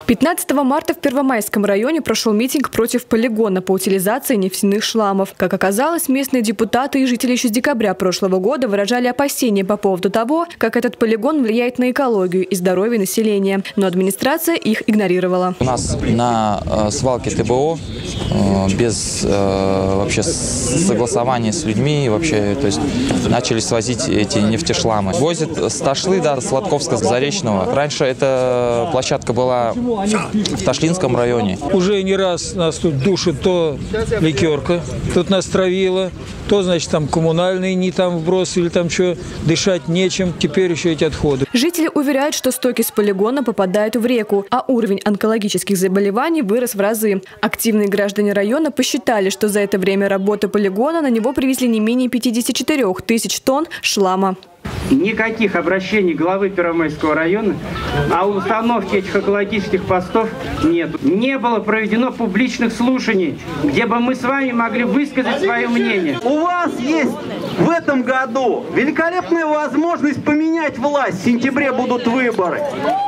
15 марта в Первомайском районе прошел митинг против полигона по утилизации нефтяных шламов. Как оказалось, местные депутаты и жители еще с декабря прошлого года выражали опасения по поводу того, как этот полигон влияет на экологию и здоровье населения. Но администрация их игнорировала. У нас на свалке ТБО без вообще согласования с людьми вообще, то есть начали свозить эти нефтешламы. Возят с Ташлы до Сладковска, Заречного. Раньше эта площадка была в Ташлинском районе. Уже не раз нас тут душит то ликерка, тут нас травило, то, значит, там коммунальные не там вбросили, там что, дышать нечем, теперь еще эти отходы. Жители уверяют, что стоки с полигона попадают в реку, а уровень онкологических заболеваний вырос в разы. Активные граждане района посчитали, что за это время работы полигона на него привезли не менее 54 тысяч тонн шлама. Никаких обращений главы Первомайского района о установке этих экологических постов нет. Не было проведено публичных слушаний, где бы мы с вами могли высказать свое мнение. У вас есть в этом году великолепная возможность поменять власть. В сентябре будут выборы.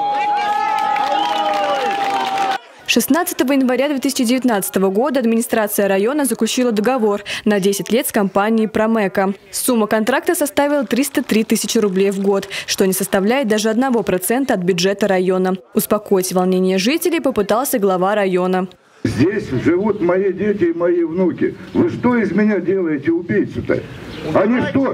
16 января 2019 года администрация района заключила договор на 10 лет с компанией «Промека». Сумма контракта составила 303 тысячи рублей в год, что не составляет даже 1% от бюджета района. Успокоить волнение жителей попытался глава района. Здесь живут мои дети и мои внуки. Вы что из меня делаете, убийцу-то? Они что?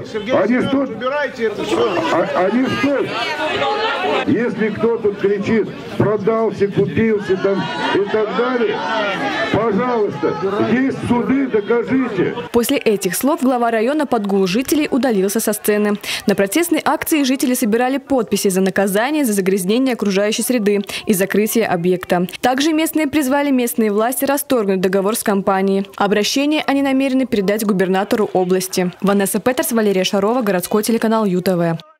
Если кто тут кричит, продался, купился там и так далее, пожалуйста, есть суды, докажите. После этих слов глава района под гул жителей удалился со сцены. На протестной акции жители собирали подписи за наказание за загрязнение окружающей среды и закрытие объекта. Также местные призвали местные власти расторгнуть договор с компанией. Обращение они намерены передать губернатору области. Ванесса Петерс, Валерия Шарова, городской телеканал ЮТВ.